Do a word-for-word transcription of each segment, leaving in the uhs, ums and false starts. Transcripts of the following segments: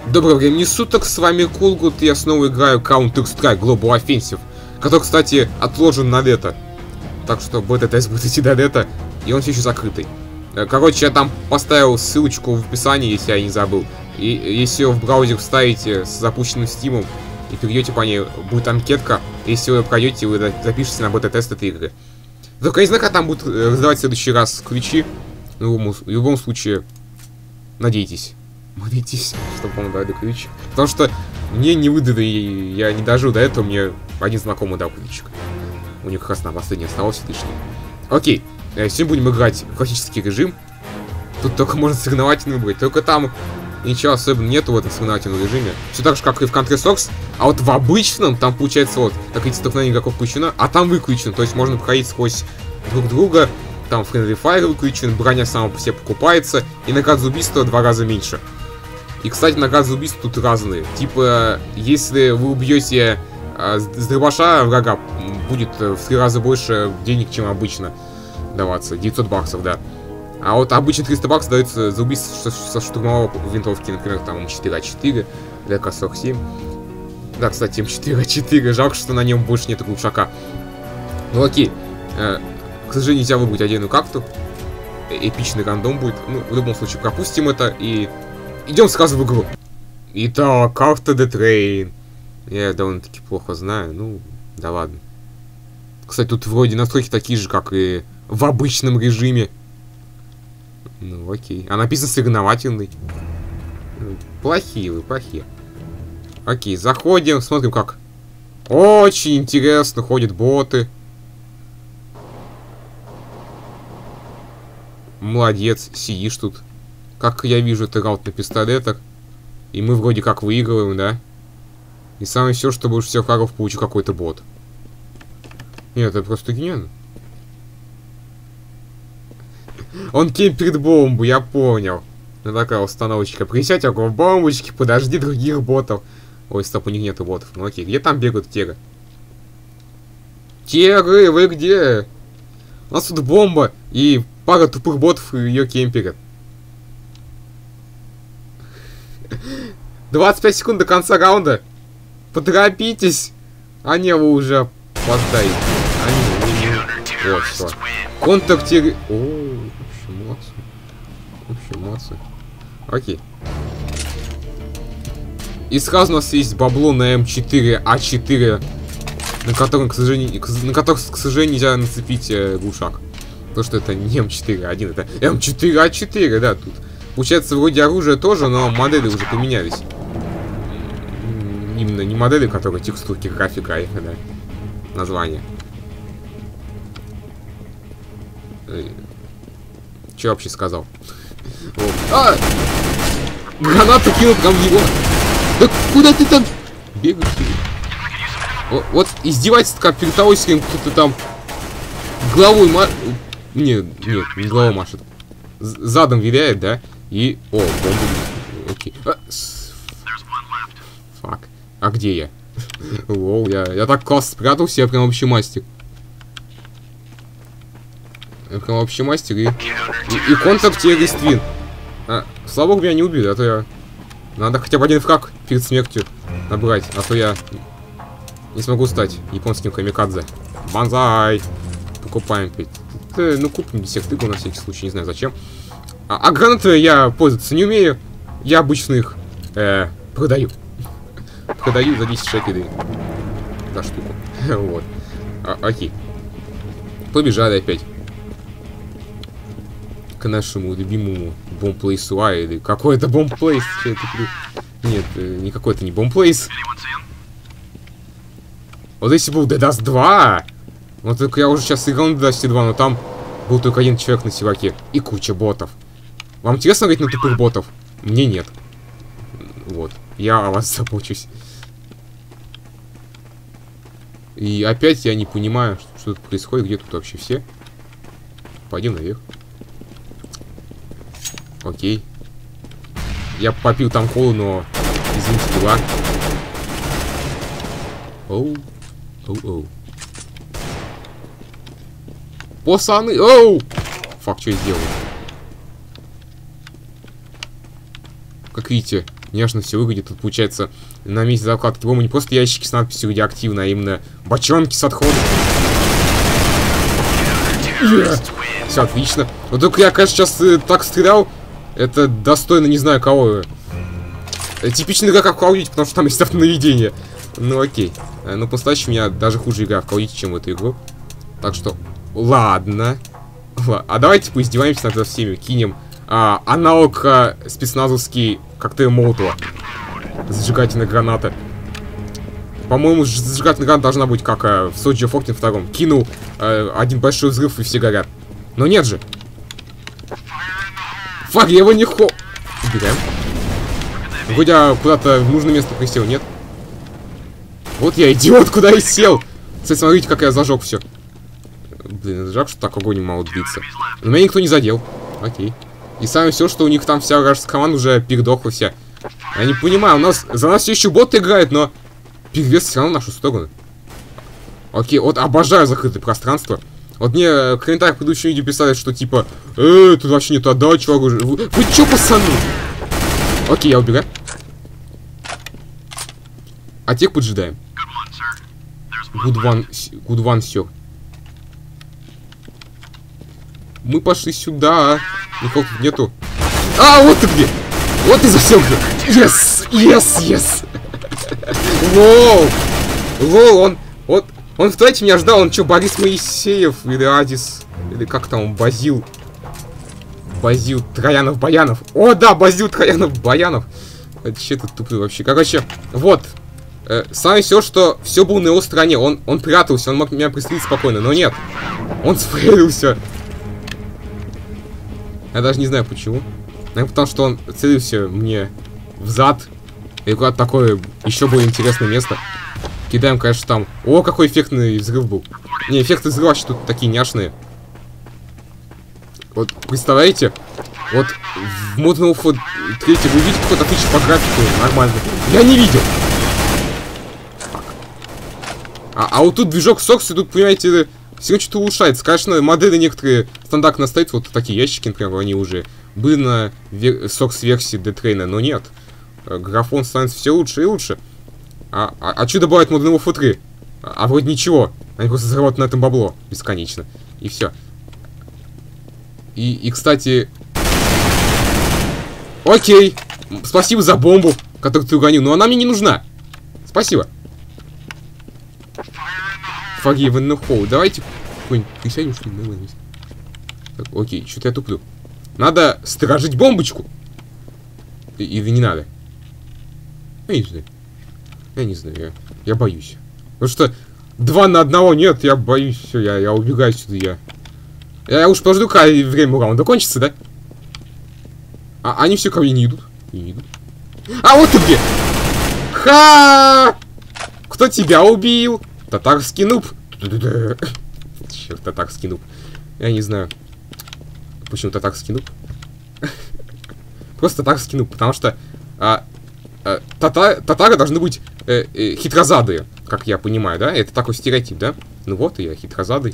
Доброго времени суток, с вами Кулгут, я снова играю Counter-Strike Global Offensive, который, кстати, отложен на лето. Так что бета-тест будет идти до лета, и он все еще закрытый. Короче, я там поставил ссылочку в описании, если я не забыл. И если вы в браузер вставите с запущенным стимом и перейдете по ней, будет анкетка. Если вы пройдете, вы запишетесь на бета-тест этой игры. Только я не знаю, как там будут раздавать в следующий раз ключи. В любом, в любом случае, надейтесь. Молитесь, чтобы вам дали ключ. Потому что мне не выдали, я не дожил до этого, мне один знакомый дал ключик. У них как раз на последний остался лишний. Окей, сегодня будем играть в классический режим. Тут только можно соревновательный выбрать. Только там ничего особенного нету в этом соревновательном режиме. Все так же, как и в Counter-Strike. А вот в обычном, там получается вот, так видите, столкновение игроков включено, а там выключено. То есть можно проходить сквозь друг друга. Там Friendly Fire выключен, броня сама по себе покупается. И наград за убийство в два раза меньше. И, кстати, награды за убийство тут разные. Типа, если вы убьете э, с дробаша врага, будет в три раза больше денег, чем обычно даваться. девятьсот баксов, да. А вот обычно триста баксов дается за убийство со штурмовой винтовки, например, там эм четыре а четыре, ДК сорок семь. Да, кстати, эм четыре а четыре, жалко, что на нем больше нет глушака. Ну окей. Э, к сожалению, нельзя выбрать отдельную карту. Эпичный рандом будет. Ну, в любом случае, пропустим это и... Идем сразу в игру. Итак, карта The Train. Я довольно-таки плохо знаю, ну, да ладно. Кстати, тут вроде настройки такие же, как и в обычном режиме. Ну, окей. А написано соревновательный. Плохие вы, плохие. Окей, заходим, смотрим, как. Очень интересно, ходят боты. Молодец, сидишь тут. Как я вижу, ты раут на пистолетах. И мы вроде как выигрываем, да? И самое все, что больше всех врагов получил какой-то бот. Нет, это просто гениально. Он кемпит бомбу, я понял. Ну такая установочка. Присядь около бомбочки, подожди других ботов. Ой, стоп, у них нету ботов. Ну окей, где там бегают тегры? Тегры, вы где? У нас тут бомба и пара тупых ботов ее кемперят. двадцать пять секунд до конца раунда. Поторопитесь. А не, вы уже опоздаете. Они, не, не. Вот, что. Контактируй. О, вообще молодцы. Вообще молодцы. Окей. И сразу у нас есть бабло на эм четыре а четыре, на котором, к сожалению, на котором, к сожалению, нельзя нацепить э, глушак. Потому что это не эм четыре а один, это эм четыре а четыре, да, тут. Получается, вроде оружия тоже, но модели уже поменялись. Именно не модели, которые текстурки, графика, а их, да, название. Че вообще сказал? Вот. А! Гранату кинул прям в него. Да куда ты там бегаешь? Вот, вот издевательство, как перед того, если кто-то там головой ма... Нет, нет, не головой машет. Задом виляет, да? И... О, бомба. Окей. А, с... Фак. А где я? Лоу, я, я так классно спрятался, я прям вообще мастер. Я прям вообще мастер и... И, и контакт-террорист твин. А, слава богу, меня не убили, а то я... Надо хотя бы один фраг перед смертью набрать, а то я... Не смогу стать японским камикадзе. Банзай! Покупаем пять. Да, ну, купим десять игл на всякий случай, не знаю зачем. А, а гранаты я пользоваться не умею. Я обычно их э, продаю. Продаю за десять шекелей за штуку. Вот. А, окей. Побежали опять. К нашему любимому бомбплейсу. А, или какой-то бомбплейс. Нет, не какой-то не бомбплейс. Вот если был Дэдаст два. Вот только я уже сейчас играл на Дэдасте два, но там был только один человек на серваке и куча ботов. Вам интересно говорить на тупых ботов? Мне нет. Вот. Я о вас забочусь. И опять я не понимаю, что, что тут происходит, где тут вообще все. Пойдем наверх. Окей. Я попил там колу, но... Извините, дела. Оу. Оу-оу. Пацаны! Оу! Фак, что я сделал? Как видите, нежно все выглядит. Тут, получается, на месте закладки бомбы не просто ящики с надписью радиоактивно, а именно бочонки с отходом. Yeah. Все отлично. Вот только я, конечно, сейчас э, так стрелял. Это достойно не знаю кого. Э, типичная игра как в Call of Duty, потому что там есть автонаведение. Ну окей. Э, но по-настоящему у меня даже хуже игра в Call of Duty, чем в эту игру. Так что, ладно. Ладно. А давайте поиздеваемся над всеми. Кинем а, аналог а, спецназовский коктейль Молотова. Зажигательная граната. По-моему, зажигательная граната должна быть как а, в Soldier of Fortune втором. Кинул а, один большой взрыв и все горят. Но нет же. Фак, я его не хо... Убираем. Вроде я куда-то в нужное место присел, нет? Вот я идиот, куда я сел. Кстати, смотрите, как я зажег все. Блин, это жалко, что так огонь мало длится. Но меня никто не задел. Окей. И самое все, что у них там вся вражеская команда уже передохла вся. Я не понимаю, у нас за нас все еще боты играют, но перевес все равно в нашу сторону. Окей, вот обожаю закрытое пространство. Вот мне в комментариях в предыдущем видео писали, что типа, э, тут вообще нету отдачи, чувак. Вы, вы чё, пацаны? Окей, я убегаю. А тех поджидаем. Good one, good one, все. Мы пошли сюда. Никого тут нету. А, вот ты где! Вот ты засел где! Yes! Yes! Yes! Лоу! Лоу, он... Вот... Он в туалете меня ждал. Он что, Борис Моисеев? Или Адис? Или как там он? Базил? Базил Троянов-Баянов. О, да! Базил Троянов-Баянов. Это че тут тупый вообще? Короче, вот. Э, самое все, что все было на его стороне. Он, он прятался. Он мог меня пристрелить спокойно. Но нет. Он спрятался. Я даже не знаю почему. Наверное, потому что он целился мне в зад. И куда-то такое еще более интересное место. Кидаем, конечно, там. О, какой эффектный взрыв был. Не, эффекты взрыва вообще тут такие няшные. Вот, представляете? Вот в Modern Warfare три вы видите какой-то отличие по графику нормально. Я не видел. А, а вот тут движок Сокс, и тут, понимаете, все что-то улучшается. Конечно, модели некоторые стандартно стоят, вот такие ящики, например, они уже были на Сокс-версии Детрейна, но нет. Графон становится все лучше и лучше. А, а, а что добавить Modern Warfare три? А, а вроде ничего. Они просто заработают на этом бабло бесконечно. И все. И, и, кстати... Окей. Спасибо за бомбу, которую ты угонил. Но она мне не нужна. Спасибо. Forgiven no hole. Давайте какой-нибудь присядем, что ли, нормально. Так, окей, что-то я туплю. Надо сторожить бомбочку. И, или не надо? Я не знаю. Я не знаю, я, я боюсь. Потому что два на одного нет, я боюсь, все, я, я убегаю сюда, я. Я уж подожду, когда время раунда кончится, да? А они все ко мне не идут. Не идут. А вот ты где! Ха! Кто тебя убил? Татарский нуб. Черт, татарский нуб. Я не знаю. Почему татарский нуб? Просто татарский нуб, потому что а, а, тата татары должны быть э, э, хитрозадые, как я понимаю, да? Это такой стереотип, да? Ну вот, и я хитрозадый.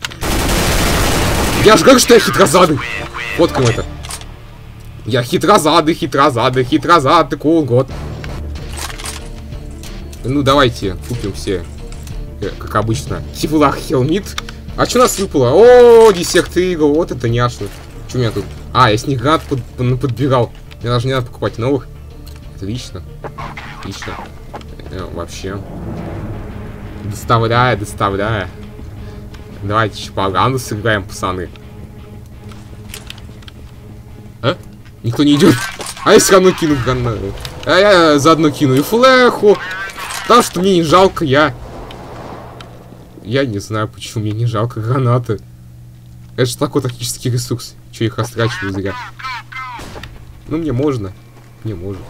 Я же говорю, что я хитрозадый. Вот кому это. Я хитрозадый, хитрозадый, хитрозадый, cool, год. Ну, давайте купим все, как обычно, Кевлар Хелмит. А что у нас выпало? О, десерт игл, вот это няшно. Что у меня тут? А, я с них гад под, под, подбирал. Мне даже не надо покупать новых. Отлично. Отлично. Э, вообще. Доставляю, доставляю. Давайте еще по раунду сыграем, пацаны. А? Никто не идет. А я все равно кину гранату. А я заодно кину и флеху. Потому что мне не жалко, я... Я не знаю, почему мне не жалко гранаты. Это же такой тактический ресурс. Че их растрачиваю зря. Ну, мне можно. Мне можно.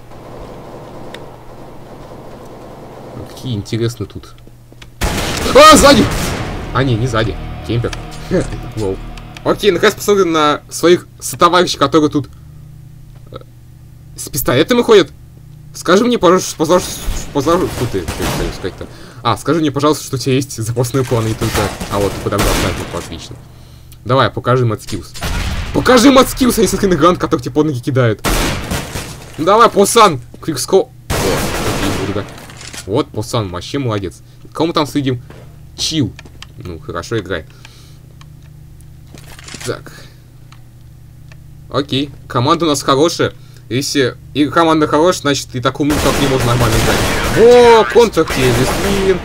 Ну, какие интересные тут. А, сзади! А, не, не сзади. Кемпер. Лоу. Окей, наконец посмотрим на своих сотоварищей, которые тут с пистолетами ходят. Скажи мне, пожалуйста, пожалуйста, пожалуйста, фу ты, что сказать-то. А, скажи мне, пожалуйста, что у тебя есть запасные планы и только... А, вот, ты подобрал, да, отлично. Давай, покажи мат скиллс. Покажи мат скиллс, а не смотри на грант, который тебе под ноги кидают. Ну давай, пацан! Квикскоп. Вот, пацан, вообще молодец. Кому там следим? Чил. Ну, хорошо, играй. Так. Окей. Команда у нас хорошая. Если и команда хорошая, значит и такому как не можно нормально играть. О, контр-киллер.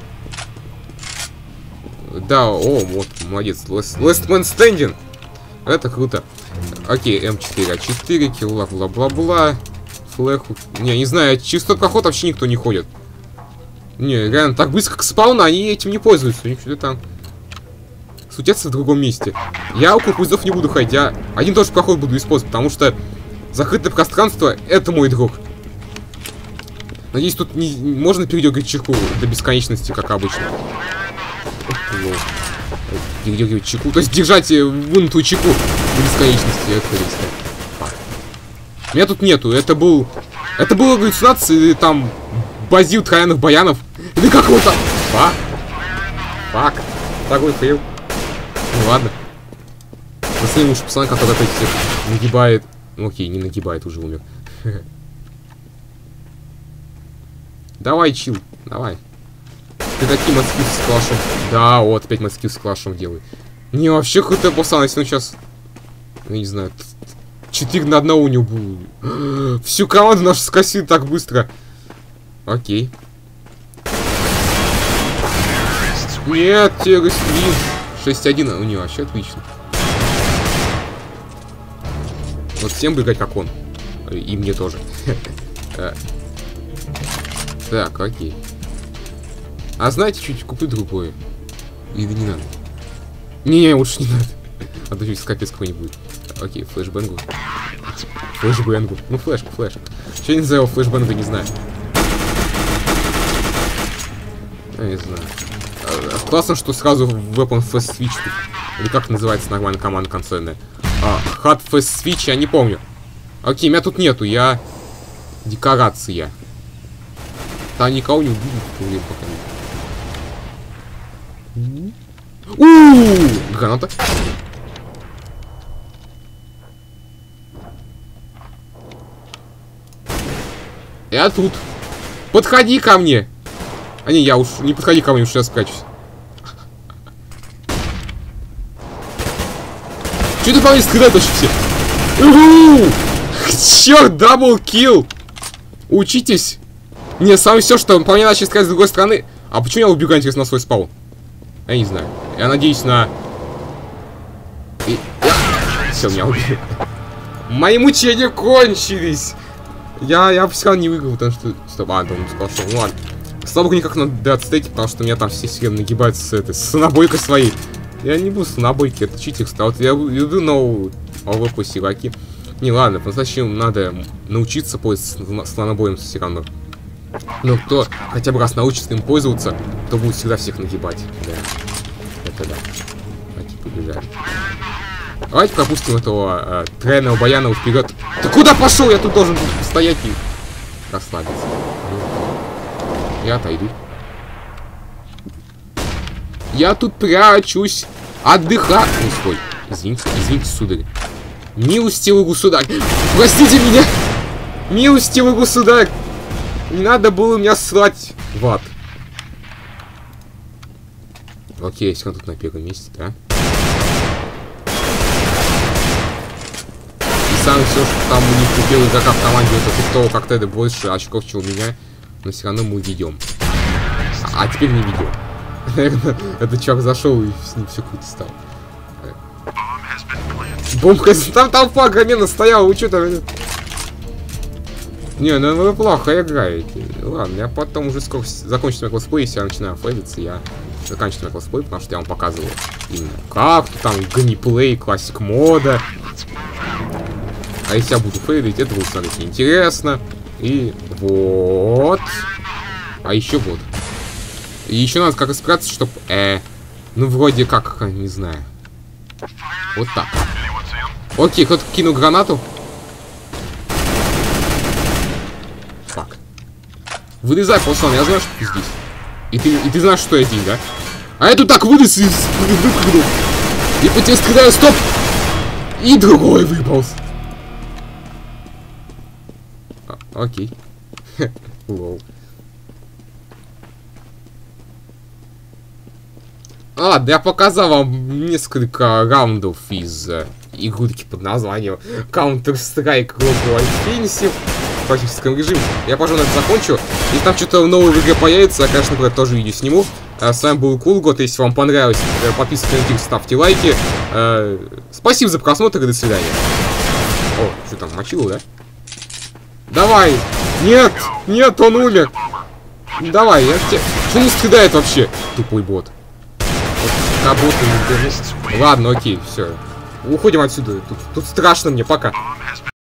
Да, о, вот, молодец. Last, last man standing. Это круто. Окей, эм четыре а четыре, килла, бла-бла-бла. Флэху. Не, не знаю, через тот проход вообще никто не ходит. Не, реально, так близко к спауну они этим не пользуются. У них что-то там сутятся в другом месте. Я около поездов не буду ходить, я один тоже проход буду использовать, потому что закрытое пространство — это мой друг. Надеюсь, тут не можно передергивать чеку до бесконечности, как обычно. Передергивать чеку, то есть держать вынутую чеку до бесконечности. Это риска. Меня тут нету, это был... Это была галлюцинация, или там базил троянных баянов. Или как вот там... Фак. Фак. Такой фейл. Ну ладно. Последний уж пацан, который опять всех нагибает. Ну окей, не нагибает, уже умер. Давай, чил, давай. Ты такие мацки с клашем. Да, вот, опять мацки с клашем делай. Не, вообще крутой пацан, если он сейчас... Я не знаю... четыре на одного у него было. Всю команду нашу скосили так быстро. Окей. Нет, Террис Квин. шесть один у него, вообще отлично. Вот всем бы играть как он. И мне тоже. Так, окей. А знаете, чуть куплю другое. Или не надо? Не-не, лучше не надо. А то чуть капец какой-нибудь. Окей, флешбэнгу. Флешбэнгу. Ну, флешку, флешку. Что я не знаю, флешбэнга не знаю. Я не знаю. А, классно, что сразу Weapon Fast Switch тут. Или как называется нормально команда консольная. А, Hot Fast Switch, я не помню. Окей, меня тут нету, я... Декорация. Там никого не убили, пока не... У-у-у! Граната. Я тут. Подходи ко мне. А не, я уж не подходи ко мне, уж сейчас скачусь. Че ты по мне стреляешь вообще все? Черт, даблкилл. Учитесь. Не, самое все, что по мне начали стрелять с другой стороны. А почему я убегаю, интересно, на свой спаун? Я не знаю. Я надеюсь на... И... Я... Все, меня убили. Мои мучения кончились. Я, я все равно не выиграл, потому что... Стоп, а, он сказал, что... Ну ладно. Слава богу, никак на дедстейте, потому что меня там все сильно нагибаются с этой... С набойкой своей. Я не буду с набойки, это читерство. Вот я люблю новую АВП силаки. Не, ладно, по-настоящему надо научиться пользоваться слонобоем все равно. Ну, кто хотя бы раз научится им пользоваться, то будет всегда всех нагибать. Да. Это да. Давайте побежали. Давайте пропустим этого э, тройного баяна вперед. Ты куда пошел? Я тут должен стоять и расслабиться. Я отойду. Я тут прячусь. Отдыхать. Ну, стой. Извините, извините, сударь. Милостивый государь. Простите меня. Милостивый государь. Не надо было меня ссылать в ад. Окей, если он тут на первом месте, да? И самое все, что там у них у белых игрока в команде, это того как-то больше очков, чем у меня. Но все равно мы ведем. А, а теперь не ведем. Наверное, этот чувак зашел и с ним все круто стало. Бомбка, там толпа огроменно стояла, вы что там? Не, ну вы плохо играете. Ладно, я потом уже скоро закончу свой летсплей, если я начинаю фейдиться, я заканчиваю свой летсплей, потому что я вам показываю именно как тут там геймплей, классик мода. А если я буду фейдить, это будет смотреть интересно. И вот. А еще вот. И еще надо как спрятаться, чтобы... Э, ну вроде как, не знаю. Вот так. Окей, кто-то кинул гранату. Фак. Вылезай, пацан, я знаю, что ты здесь. И ты, и ты знаешь, что я здесь, да? А я тут так вылез и выпрыгнул. И по тебе стреляю, стоп! И другой выполз. Окей. Лол. А, да я показал вам несколько раундов из э, игрушки под названием Counter-Strike Global Offensive в классическом режиме. Я, пожалуй, это закончу. Если там что-то новое в игре появится, я, конечно, про это тоже видео сниму. А, с вами был Кулгот. Если вам понравилось, подписывайтесь на YouTube, ставьте лайки. А, спасибо за просмотр и до свидания. О, что там, мочил, да? Давай! Нет! Нет, он умер! Давай, я тебе... Что не страдает вообще? Тупой бот. Работаю, ладно, окей, все. Уходим отсюда. Тут, тут страшно мне, пока.